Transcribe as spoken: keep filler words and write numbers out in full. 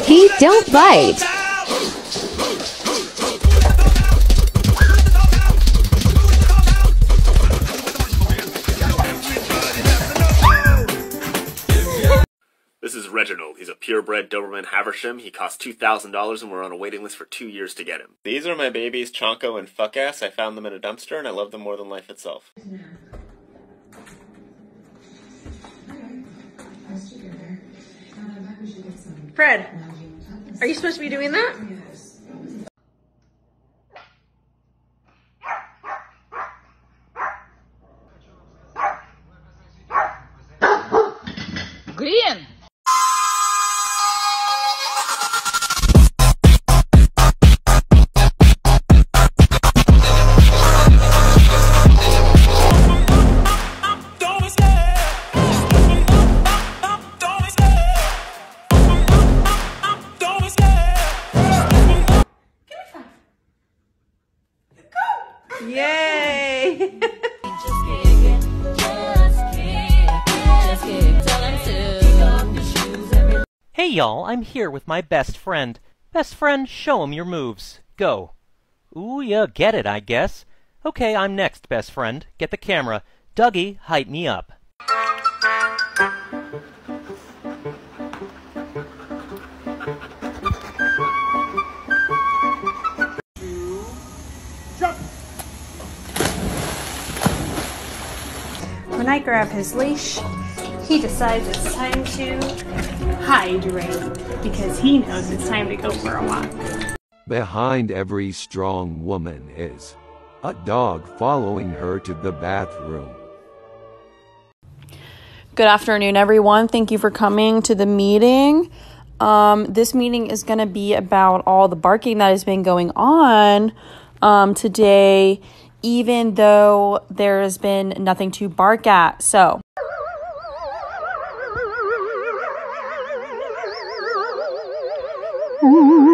Puppy, don't bite. This is Reginald. He's a purebred Doberman Haversham. He costs two thousand dollars and we're on a waiting list for two years to get him. These are my babies, Chonko and Fuckass. I found them in a dumpster and I love them more than life itself. Fred, are you supposed to be doing that? Green. Yay! Hey y'all, I'm here with my best friend. Best friend, show him your moves. Go. Ooh, yeah, get it, I guess. Okay, I'm next, best friend. Get the camera. Dougie, hype me up. When I grab his leash, he decides it's time to hydrate because he knows it's time to go for a walk. Behind every strong woman is a dog following her to the bathroom. Good afternoon, everyone. Thank you for coming to the meeting. Um, this meeting is going to be about all the barking that has been going on um, today, even though there has been nothing to bark at. So, Mm-hmm.